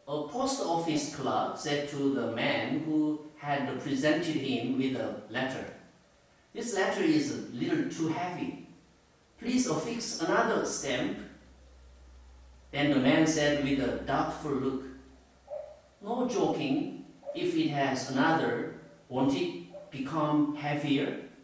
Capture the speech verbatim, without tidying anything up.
A post office clerk said to the man who had presented him with a letter, "This letter is a little too heavy. Please affix another stamp." Then the man said with a doubtful look, "No joking, if it has another, won't it become heavier?"